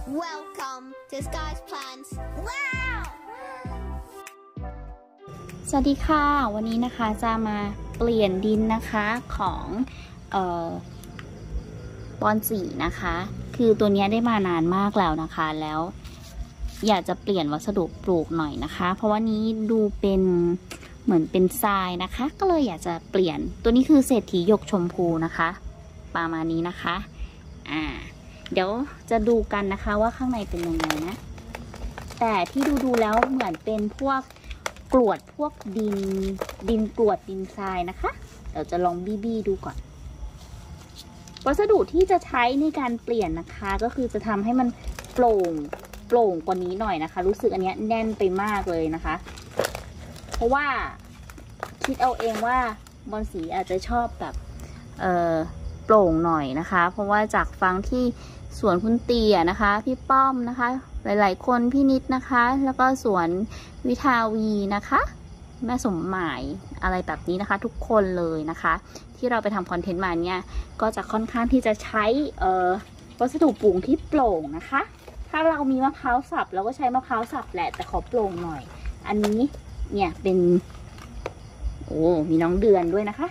Welcome to Sky's Plants. Wow! สวัสดีค่ะวันนี้นะคะจะมาเปลี่ยนดินนะคะของบอนสีนะคะคือตัวนี้ได้มานานมากแล้วนะคะแล้วอยากจะเปลี่ยนวัสดุปลูกหน่อยนะคะเพราะว่านี้ดูเป็นเหมือนเป็นทรายนะคะก็เลยอยากจะเปลี่ยนตัวนี้คือเศรษฐีหยกชมพูนะคะประมาณนี้นะคะเดี๋ยวจะดูกันนะคะว่าข้างในเป็นยังไงนะแต่ที่ดูแล้วเหมือนเป็นพวกกรวดพวกดินกรวดดินทรายนะคะเดี๋ยวจะลองบี้ดูก่อนวัสดุที่จะใช้ในการเปลี่ยนนะคะก็คือจะทำให้มันโปร่งกว่านี้หน่อยนะคะรู้สึกอันนี้แน่นไปมากเลยนะคะเพราะว่าคิดเอาเองว่าบอนสีอาจจะชอบแบบโปร่งหน่อยนะคะเพราะว่าจากฟังที่สวนคุณเตี่ยนะคะพี่ป้อมนะคะหลายๆคนพี่นิดนะคะแล้วก็สวนวิทาวีนะคะแม่สมหมายอะไรแบบนี้นะคะทุกคนเลยนะคะที่เราไปทำคอนเทนต์มาเนี่ยก็จะค่อนข้างที่จะใช้วัสดุปลูกที่โปร่งนะคะถ้าเรามีมะพร้าวสับเราก็ใช้มะพร้าวสับแหละแต่ขอโปร่งหน่อยอันนี้เนี่ยเป็นมีน้องเดือนด้วยนะคะ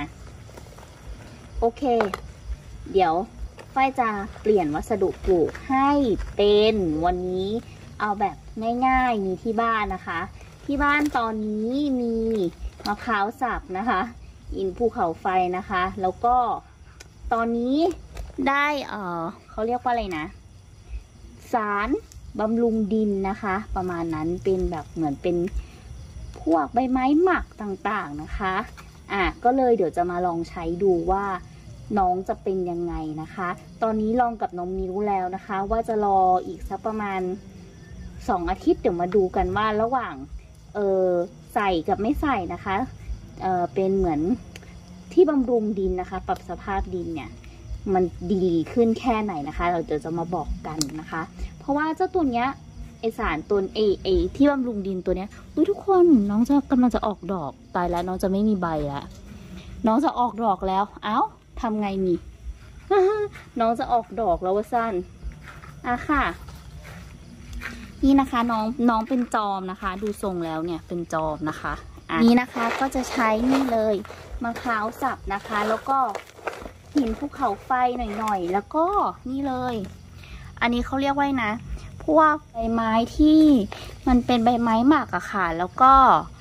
โอเคเดี๋ยวฝ้ายจะเปลี่ยนวัสดุปลูกให้เป็นวันนี้เอาแบบง่ายๆมีที่บ้านนะคะที่บ้านตอนนี้มีมะพร้าวสับนะคะอินภูเขาไฟนะคะแล้วก็ตอนนี้ได้เขาเรียกว่าอะไรนะสารบำรุงดินนะคะประมาณนั้นเป็นแบบเหมือนเป็นพวกใบไม้หมักต่างๆนะคะก็เลยเดี๋ยวจะมาลองใช้ดูว่าน้องจะเป็นยังไงนะคะตอนนี้ลองกับน้องมิ้วแล้วนะคะว่าจะรออีกสักประมาณ2 อาทิตย์เดี๋ยวมาดูกันว่าระหว่างใส่กับไม่ใส่นะคะเป็นเหมือนที่บำรุงดินนะคะปรับสภาพดินเนี่ยมันดีขึ้นแค่ไหนนะคะเราจะมาบอกกันนะคะเพราะว่าเจ้าตัวเนี้ยไอสารตัวที่บำรุงดินตัวเนี้ยทุกคนน้องจะกำลังจะออกดอกตายแล้วน้องจะไม่มีใบแล้วน้องจะออกดอกแล้วเอ้าทำไงนี่ น้องจะออกดอกแล้วว่าสั้นค่ะนี่นะคะน้องเป็นจอมนะคะดูทรงแล้วเนี่ยเป็นจอมนะคะนี่นะคะก็จะใช้นี่เลยมะพร้าวสับนะคะแล้วก็หินภูเขาไฟหน่อยๆแล้วก็นี่เลยอันนี้เขาเรียกว่านะพวกใบไม้ที่มันเป็นใบไม้หมักอะค่ะแล้วก็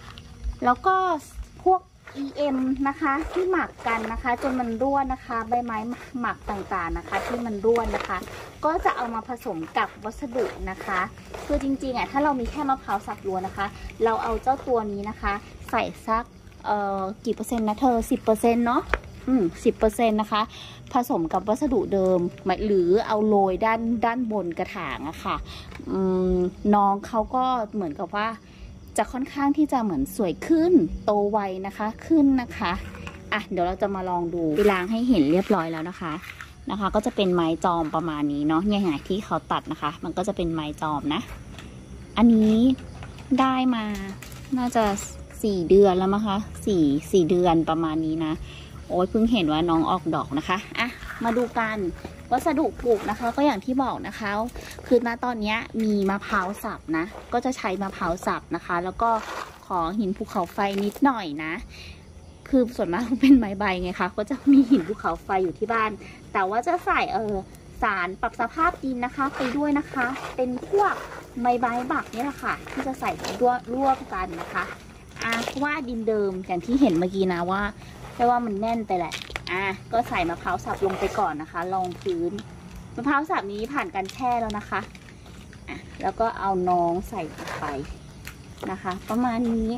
พวก EM นะคะที่หมักกันนะคะจนมันร่วนนะคะใบไม้หมักต่างๆนะคะที่มันร่วนนะคะก็จะเอามาผสมกับวัสดุนะคะคือจริงๆถ้าเรามีแค่มะพร้าวสับล้วนนะคะเราเอาเจ้าตัวนี้นะคะใส่สักกี่เปอร์เซ็นต์นะเธอ10%เนาะ10%นะคะผสมกับวัสดุเดิมหรือเอาโรยด้านบนกระถางอะค่ะน้องเขาก็เหมือนกับว่าจะค่อนข้างที่จะเหมือนสวยขึ้นโตไวนะคะขึ้นนะคะเดี๋ยวเราจะมาลองดูล้างให้เห็นเรียบร้อยแล้วนะคะก็จะเป็นไม้จอมประมาณนี้เนาะเนี่ยที่เขาตัดนะคะมันก็จะเป็นไม้จอมนะอันนี้ได้มาน่าจะ4 เดือนแล้วมั้งคะ4 เดือนประมาณนี้นะโอ้ยเพิ่งเห็นว่าน้องออกดอกนะคะมาดูกันวัสดุปลูกนะคะก็อย่างที่บอกนะคะคือณตอนนี้มีมะพร้าวสับนะก็จะใช้มะพร้าวสับนะคะแล้วก็ขอหินภูเขาไฟนิดหน่อยนะคือส่วนมากเป็นไม้ใบไงคะก็จะมีหินภูเขาไฟอยู่ที่บ้านแต่ว่าจะใส่สารปรับสภาพดินนะคะไปด้วยนะคะเป็นพวกไม้ใบบักนี่แหละค่ะที่จะใส่ร่วมกันนะคะเพราะว่าดินเดิมอย่างที่เห็นเมื่อกี้นะว่าแค่ว่ามันแน่นไปแหละก็ใส่มะพร้าวสับลงไปก่อนนะคะรองพื้นมะพร้าวสับนี้ผ่านการแช่แล้วนะคะแล้วก็เอาน้องใส่ลงไปนะคะประมาณนี้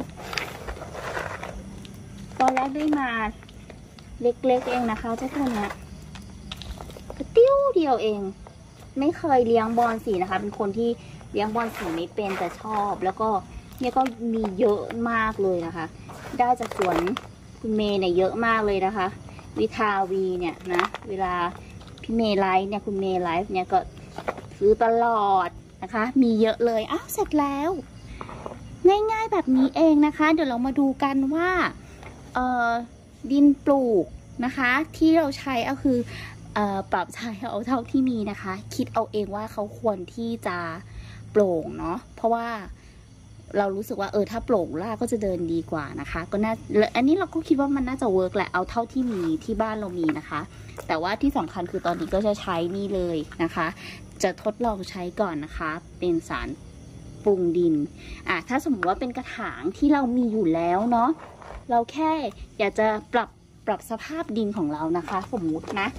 ตอนแรกได้มาเล็กๆเองนะคะเจ้าตัวนี้ติ้วเดียวเองไม่เคยเลี้ยงบอนสีนะคะเป็นคนที่เลี้ยงบอนสีไม่เป็นแต่ชอบแล้วก็เนี่ยก็มีเยอะมากเลยนะคะได้จากสวนคุณเมย์เนี่ยเยอะมากเลยนะคะวิทาวีเนี่ยนะเวลาพี่เมย์ไลฟ์เนี่ยคุณเมย์ไลฟ์เนี่ยก็ซื้อตลอดนะคะมีเยอะเลยเสร็จแล้วง่ายๆแบบนี้เองนะคะเดี๋ยวเรามาดูกันว่าดินปลูกนะคะที่เราใช้ก็คือปรับใช้เอาเท่าที่มีนะคะ คิดเอาเองว่าเขาควรที่จะโปร่งเนาะเพราะว่าเรารู้สึกว่าถ้าโปร่งรากก็จะเดินดีกว่านะคะก็น่าอันนี้เราก็คิดว่ามันน่าจะเวิร์กแหละเอาเท่าที่มีที่บ้านเรามีนะคะแต่ว่าที่สำคัญคือตอนนี้ก็จะใช้นี่เลยนะคะจะทดลองใช้ก่อนนะคะเป็นสารปรุงดินถ้าสมมติว่าเป็นกระถางที่เรามีอยู่แล้วเนาะเราแค่อยากจะปรับสภาพดินของเรานะคะสมมุตินะ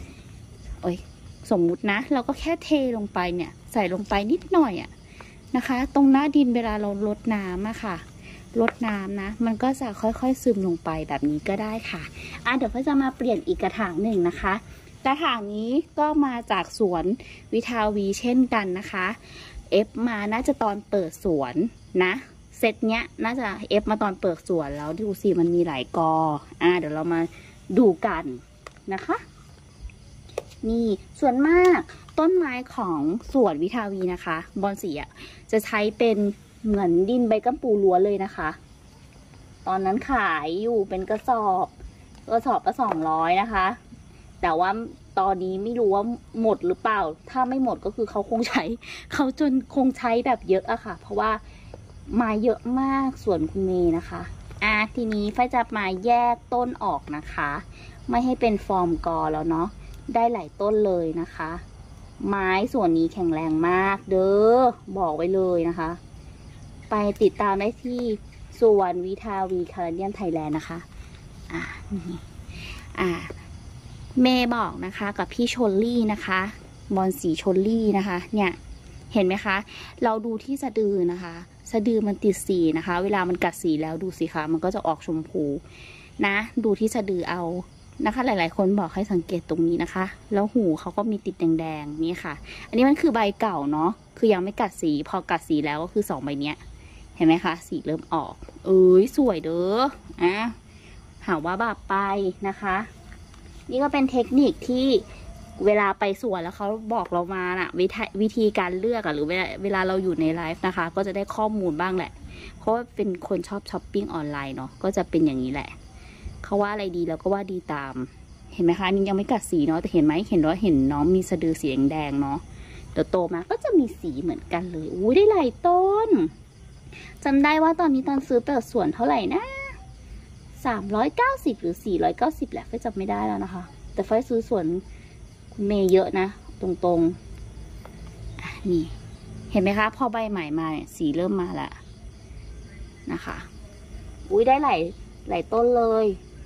เราก็แค่เทลงไปเนี่ยใส่ลงไปนิดหน่อยนะคะตรงหน้าดินเวลาเรารดน้ำค่ะรดน้ำนะมันก็จะค่อยๆซึมลงไปแบบนี้ก็ได้ค่ะเดี๋ยวก็จะมาเปลี่ยนอีกกระถางหนึ่งนะคะกระถางนี้ก็มาจากสวนวิทาวีเช่นกันนะคะเอฟมาน่าจะตอนเปิดสวนนะเซตเนี้ยน่าจะเอฟมาตอนเปิดสวนแล้วดูสิมันมีหลายกอเดี๋ยวเรามาดูกันนะคะนี่ส่วนมากต้นไม้ของสวนวิทาวีนะคะบอนสีจะใช้เป็นเหมือนดินใบกัมปูล้วนเลยนะคะตอนนั้นขายอยู่เป็นกระสอบละ200นะคะแต่ว่าตอนนี้ไม่รู้ว่าหมดหรือเปล่าถ้าไม่หมดก็คือเขาคงใช้แบบเยอะอะค่ะเพราะว่ามาเยอะมากส่วนคุณเมย์นะคะทีนี้ไฟจะมาแยกต้นออกนะคะไม่ให้เป็นฟอร์มกอแล้วเนาะได้หลายต้นเลยนะคะไม้ส่วนนี้แข็งแรงมากเด้อบอกไว้เลยนะคะไปติดตามได้ที่สวนวิทาวีคาราเดียนไทยแลนด์นะคะเมย์บอกนะคะกับพี่ชลลี่นะคะบอลสีชลลี่นะคะเนี่ยเห็นไหมคะเราดูที่สะดือนะคะสะดือมันติดสีนะคะเวลามันกัดสีแล้วดูสิคะมันก็จะออกชมพูนะดูที่สะดือเอานะคะหลายๆคนบอกให้สังเกตตรงนี้นะคะแล้วหูเขาก็มีติดแดงๆนี่ค่ะอันนี้มันคือใบเก่าเนาะคือยังไม่กัดสีพอกัดสีแล้วก็คือ2ใบเนี้ยเห็นไหมคะสีเริ่มออกสวยเด้อหาว่าบาปไปนะคะนี่ก็เป็นเทคนิคที่เวลาไปสวนแล้วเขาบอกเรามาวิธีการเลือกหรือเวลาเราอยู่ในไลฟ์นะคะก็จะได้ข้อมูลบ้างแหละเพราะว่าเป็นคนชอบช้อปปิ้งออนไลน์เนาะก็จะเป็นอย่างนี้แหละเขาว่าอะไรดีเราก็ว่าดีตามเห็นไหมคะนี่ยังไม่กัดสีเนาะแต่เห็นไหมเห็นน้องมีสะดือสีแดงเนาะเดี๋ยวโตมาก็จะมีสีเหมือนกันเลยได้หลายต้นจำได้ว่าตอนนี้ตอนซื้อเปิดสวนเท่าไหร่นะ390หรือ490แหละไฟจำไม่ได้แล้วนะคะแต่ไฟซื้อสวนคุณเมย์เยอะนะตรงๆนี่เห็นไหมคะพอใบใหม่มาสีเริ่มมาแล้วนะคะได้หลายต้นเลย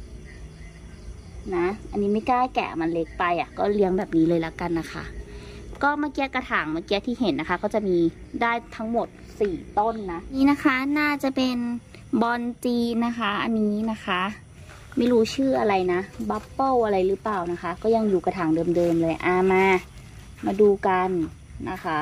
นะอันนี้ไม่กล้าแกะมันเล็กไปก็เลี้ยงแบบนี้เลยละกันนะคะก็เมื่อกี้กระถางเมื่อกี้ที่เห็นนะคะก็จะมีได้ทั้งหมด4ต้นนะนี่นะคะน่าจะเป็นบอนจีนะคะอันนี้นะคะไม่รู้ชื่ออะไรนะบัฟเฟิลอะไรหรือเปล่านะคะก็ยังอยู่กระถางเดิมๆเลยมาดูกันนะคะ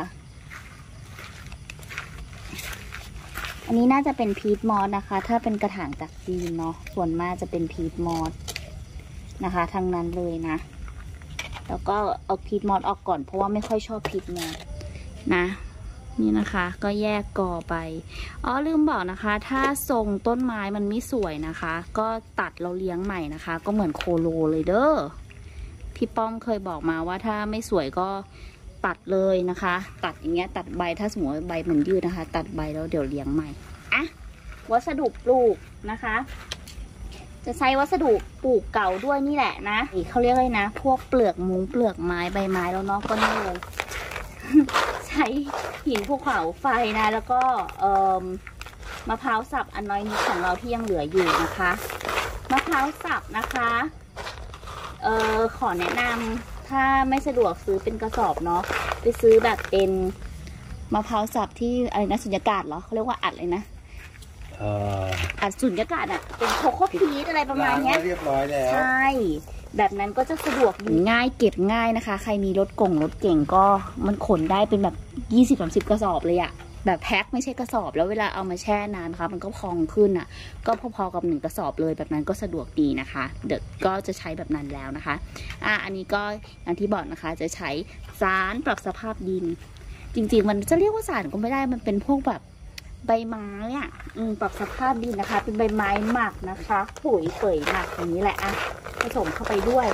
อันนี้น่าจะเป็นพีทมอสนะคะถ้าเป็นกระถางจากจีนเนาะส่วนมากจะเป็นพีทมอสนะคะทั้งนั้นเลยนะแล้วก็เอาพีทมอสออกก่อนเพราะว่าไม่ค่อยชอบพีทมอสนะนี่นะคะก็แยกกอไปลืมบอกนะคะถ้าทรงต้นไม้มันไม่สวยนะคะก็ตัดเราเลี้ยงใหม่นะคะก็เหมือนโคโลเลยเด้อพี่ป้อมเคยบอกมาว่าถ้าไม่สวยก็ตัดเลยนะคะตัดอย่างเงี้ยตัดใบถ้าสมมติใบมันยืดนะคะตัดใบแล้วเดี๋ยวเลี้ยงใหม่วัสดุปลูกนะคะจะใช้วัสดุปลูกเก่าด้วยนี่แหละนะเขาเรียกอะไรนะพวกเปลือกมุ้งเปลือกไม้ใบไม้แล้วเนาะก็นี่เลย ใช้หินภูเขาไฟนะแล้วก็มะพร้าวสับอันน้อยนิดของเราที่ยังเหลืออยู่นะคะมะพร้าวสับนะคะขอแนะนำถ้าไม่สะดวกซื้อเป็นกระสอบเนาะไปซื้อแบบเป็นมะพร้าวสับที่อะไรนะสุญญากาศเหรอเขาเรียกว่าอัดเลยนะอัดสุญญากาศเป็นโคโค่พีชอะไรประมาณนี้เรียบร้อยแล้วใช่แบบนั้นก็จะสะดวกง่ายเก็บง่ายนะคะใครมีรถเก่งก็มันขนได้เป็นแบบ20-30 กระสอบเลยแบบแพ็คไม่ใช่กระสอบแล้วเวลาเอามาแช่นานนะคะมันก็พองขึ้นก็พอๆกับ1 กระสอบเลยแบบนั้นก็สะดวกดีนะคะเดี๋ยวก็จะใช้แบบนั้นแล้วนะคะอันนี้ก็อย่างที่บอกนะคะจะใช้สารปรับสภาพดินจริงๆมันจะเรียกว่าสารก็ไม่ได้มันเป็นพวกแบบใบไม้ปรับสภาพดินนะคะเป็นใบไม้หมักนะคะปุ๋ยเปื่อยหมักอย่างนี้แหละผสมเข้าไปด้วย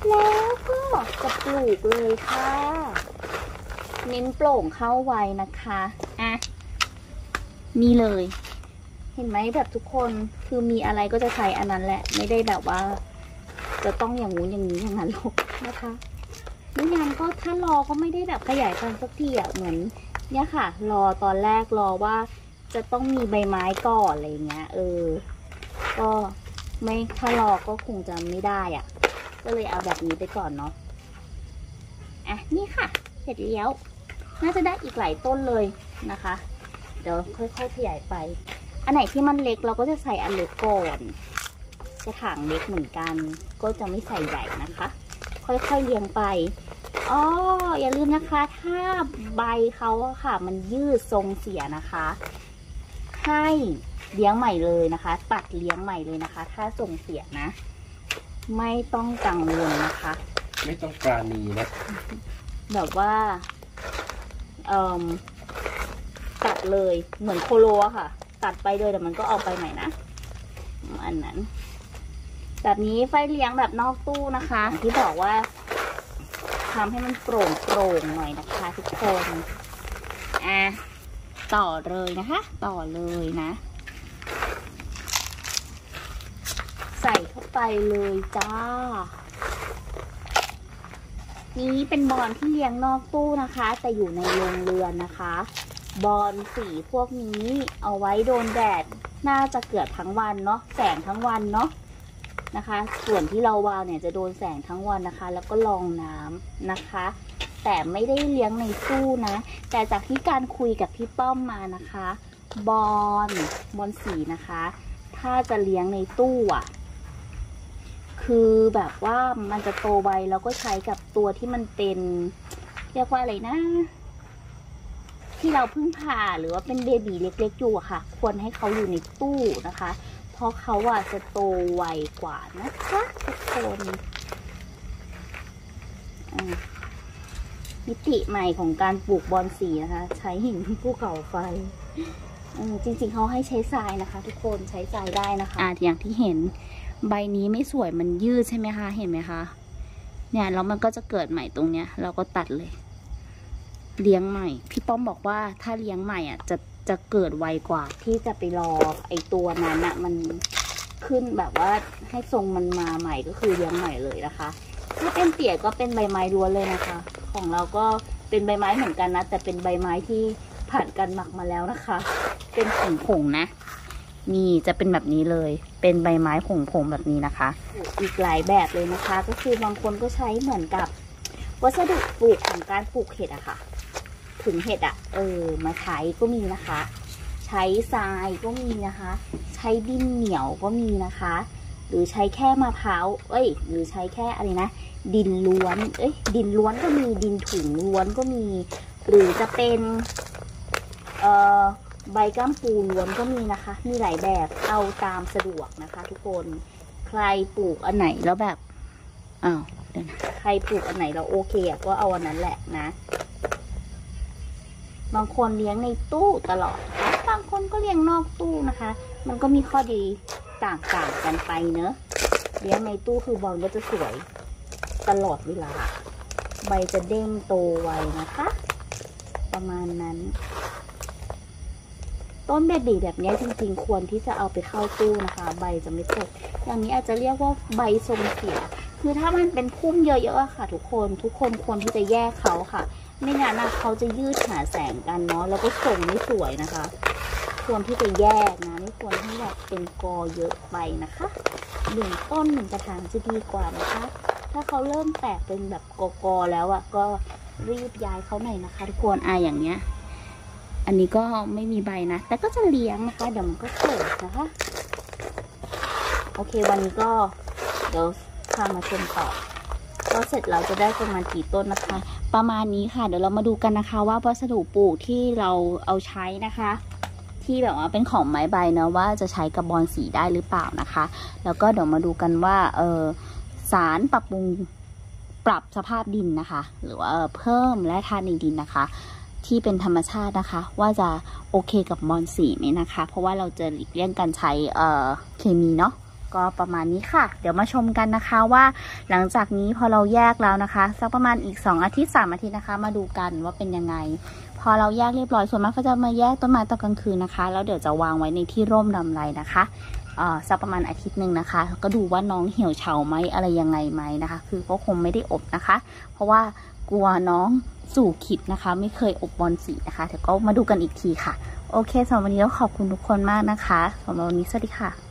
แล้วก็จะปลูกเลยค่ะเน้นโปร่งเข้าไวนะคะอ่ะนี่เลยเห็นไหมแบบทุกคนคือมีอะไรก็จะใช้อันนั้นแหละไม่ได้แบบว่าจะต้องอย่างงู้นอย่างนี้อย่างนั้นหรอกนะคะไม่งั้นก็ถ้ารอก็ไม่ได้แบบขยายพันธุ์สักทีอ่ะเหมือนเนี่ยค่ะรอตอนแรกรอว่าจะต้องมีใบไม้ก่อนอะไรเงี้ยก็ไม่ถ้ารอก็คงจะไม่ได้อ่ะก็เลยเอาแบบนี้ไปก่อนเนาะอ่ะนี่ค่ะเสร็จแล้วน่าจะได้อีกหลายต้นเลยนะคะเดี๋ยวค่อยๆขยายไปอันไหนที่มันเล็กเราก็จะใส่อันเล็กก่อนกระถางเล็กเหมือนกันก็จะไม่ใส่ใหญ่นะคะค่อยๆเลี้ยงไปอ๋ออย่าลืมนะคะถ้าใบเขาค่ะมันยืดทรงเสียนะคะให้เลี้ยงใหม่เลยนะคะตัดเลี้ยงใหม่เลยนะคะถ้าทรงเสียนะไม่ต้องกังวลนะคะไม่ต้องปราณีนะแบบว่าตัดเลยเหมือนโคโลค่ะตัดไปเลยแต่มันก็ออกไปใหม่นะอันนั้นแบบนี้ไฟเลี้ยงแบบนอกตู้นะคะที่บอกว่าทำให้มันโปร่งหน่อยนะคะทุกคนต่อเลยนะคะต่อเลยนะใส่เข้าไปเลยจ้านี้เป็นบอนที่เลี้ยงนอกตู้นะคะแต่อยู่ในโรงเรือนนะคะบอนสีพวกนี้เอาไว้โดนแดดน่าจะเกือบทั้งวันเนาะแสงทั้งวันเนาะนะคะส่วนที่เราวางเนี่ยจะโดนแสงทั้งวันนะคะแล้วก็รองน้ำนะคะแต่ไม่ได้เลี้ยงในตู้นะแต่จากที่การคุยกับพี่ป้อมมานะคะบอนสีนะคะถ้าจะเลี้ยงในตู้อ่ะคือแบบว่ามันจะโตไวแล้วก็ใช้กับตัวที่มันเป็นเรียกว่าอะไรนะที่เราเพิ่งผ่าหรือว่าเป็นเบบีเล็กๆอยู่อะค่ะควรให้เขาอยู่ในตู้นะคะเพราะเขาอะจะโตไวกว่านะคะทุกคนมิติใหม่ของการปลูกบอนสีนะคะใช้หินภูเขาไฟจริงๆเขาให้ใช้ทรายนะคะทุกคนใช้ทรายได้นะคะอย่างที่เห็นใบนี้ไม่สวยมันยืดใช่ไหมคะเห็นไหมคะเนี่ยแล้วมันก็จะเกิดใหม่ตรงเนี้ยเราก็ตัดเลยเลี้ยงใหม่พี่ป้อมบอกว่าถ้าเลี้ยงใหม่อ่ะจะเกิดไวกว่าที่จะไปรอไอตัวนั้นอ่ะมันขึ้นแบบว่าให้ทรงมันมาใหม่ก็คือเลี้ยงใหม่เลยนะคะถ้าเป็นเตี่ยก็เป็นใบไม้ล้วนเลยนะคะของเราก็เป็นใบไม้เหมือนกันนะแต่เป็นใบไม้ที่ผ่านการหมักมาแล้วนะคะเป็นผงนะนี่จะเป็นแบบนี้เลยเป็นใบไม้ผงแบบนี้นะคะอีกหลายแบบเลยนะคะก็คือบางคนก็ใช้เหมือนกับวัสดุปลูกของการปลูกเห็ดอะค่ะถึงเห็ดอะมาใช้ก็มีนะคะใช้ทรายก็มีนะคะใช้ดินเหนียวก็มีนะคะหรือใช้แค่มะพร้าวหรือใช้แค่อะไรนะดินล้วนดินล้วนก็มีดินถุงล้วนก็มีหรือจะเป็นใบก้ามปูล้วนก็มีนะคะมีหลายแบบเอาตามสะดวกนะคะทุกคนใครปลูกอันไหนแล้วแบบเดี๋ยวนะใครปลูกอันไหนเราโอเคก็เอาอันนั้นแหละนะบางคนเลี้ยงในตู้ตลอดบางคนก็เลี้ยงนอกตู้นะคะมันก็มีข้อดีต่างกันไปเนอะเลี้ยงในตู้คือบอลก็จะสวยตลอดเวลาใบจะเด้งโตไวนะคะประมาณนั้นต้นเบบีแบบนี้จริงๆควรที่จะเอาไปเข้าตู้นะคะใบจะไม่ตกอย่างนี้อาจจะเรียกว่าใบทรงเสียคือถ้ามันเป็นพุ่มเยอะๆค่ะทุกคนควรที่จะแยกเขาค่ะไม่งั้นเขาจะยืดหาแสงกันเนาะแล้วก็ทรงไม่สวยนะคะควรที่จะแยกนะไม่ควรที่แบบเป็นกอเยอะไปนะคะ1 ต้น 1 กระถางจะดีกว่านะคะถ้าเขาเริ่มแตกเป็นแบบกอแล้วก็รีบย้ายเขาหน่อยนะคะทุกคนอย่างเนี้ยอันนี้ก็ไม่มีใบนะแต่ก็จะเลี้ยงนะคะเดี๋ยวมันก็เกิดนะคะโอเควันนี้ก็เดี๋ยวพามาชมต่อก็เสร็จเราจะได้ประมาณกี่ต้นนะคะประมาณนี้ค่ะเดี๋ยวเรามาดูกันนะคะว่าวัสดุปลูกที่เราเอาใช้นะคะที่แบบว่าเป็นของไม้ใบนะว่าจะใช้กับบอนสีได้หรือเปล่านะคะแล้วก็เดี๋ยวมาดูกันว่าสารปรับปรุงปรับสภาพดินนะคะหรือว่าเพิ่มและธาตุในดินนะคะที่เป็นธรรมชาตินะคะว่าจะโอเคกับบอนสีไหมนะคะเพราะว่าเราจะหลีกเลี่ยงการใช้เคมีเนาะก็ประมาณนี้ค่ะเดี๋ยวมาชมกันนะคะว่าหลังจากนี้พอเราแยกแล้วนะคะสักประมาณอีก2 อาทิตย์3 อาทิตย์นะคะมาดูกันว่าเป็นยังไงพอเราแยกเรียบร้อยส่วนมากก็จะมาแยกต้นไม้ตอนกลางคืนนะคะแล้วเดี๋ยวจะวางไว้ในที่ร่มรำไรนะคะสักประมาณอาทิตย์หนึ่งนะคะก็ดูว่าน้องเหี่ยวเฉาไหมอะไรยังไงไหมนะคะคือก็คงไม่ได้อบนะคะเพราะว่ากลัวน้องสู่ขิดนะคะไม่เคยอบบอลสีนะคะเดี๋ยวก็มาดูกันอีกทีค่ะโอเคสำหรับวันนี้ก็ขอบคุณทุกคนมากนะคะสำหรับวันนี้สวัสดีค่ะ